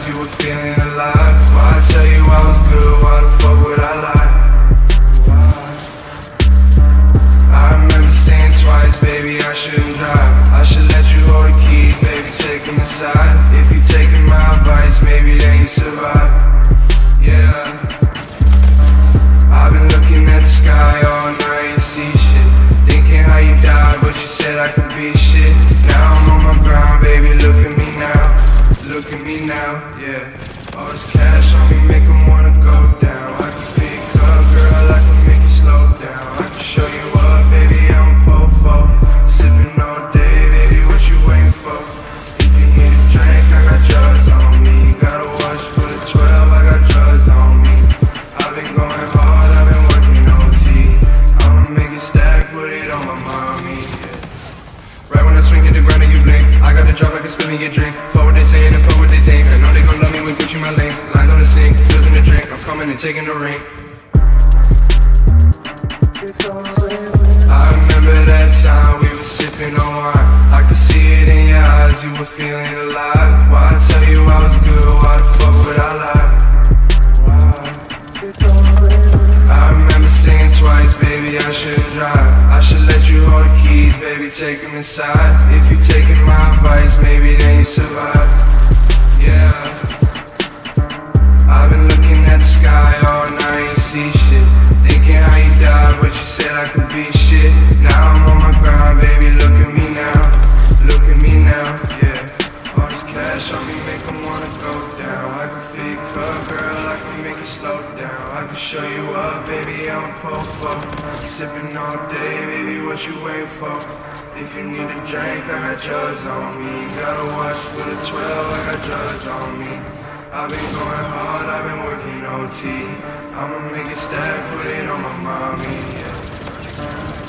you were feeling alive. Why I tell you I was good, why the fuck would I lie? I remember saying twice, baby, I shouldn't drive. I should let you hold the keys, baby, take them aside. If you taking my advice, maybe then you survive. Yeah, I've been looking at the sky all night and see shit, thinking how you died, but you said I could be shit. Now I'm on my grind, baby, look at me now. Look at me now, yeah. All this cash on me make 'em wanna go down. I can feel it come, girl, I can make it slow down. I can show you up, baby, I'm a po-fo. Sipping all day, baby, what you waiting for? If you need a drink, I got drugs on me. Got a watch for the 12, I got drugs on me. I've been going hard, I've been working OT. I'ma make it stack, put it on my mommy, yeah. Right when I swing to the ground and you blink, I got the drop like a spill in your drink. Fuck what they saying and fuck what they think. I know they gon' love me when Gucci my links. Lines on the sink, pills in the drink. I'm coming and taking the ring. I remember that time we were sipping on wine. I could see it in your eyes, you were feeling alive. Why I tell you I was good, why the fuck would I lie? I remember saying twice, baby, I shouldn't drive. I should let you hold the keys, baby, take them inside. If you taking my advice, maybe then you survive. Yeah, I've been looking at the sky all night and see shit, thinking how you died, but you said I could be shit. Now I'm on my grind, baby, look at me now. Look at me now, yeah. All this cash on me make 'em wanna go down. I can feel it come, girl, I can make it slow down. I can show you up, baby, I'm a po-fo. Sipping all day, baby, what you waiting for? If you need a drink, I got drugs on me. Got a watch for the 12, I got drugs on me. I've been going hard, I've been working OT. I'ma make it stack, put it on my mommy, yeah.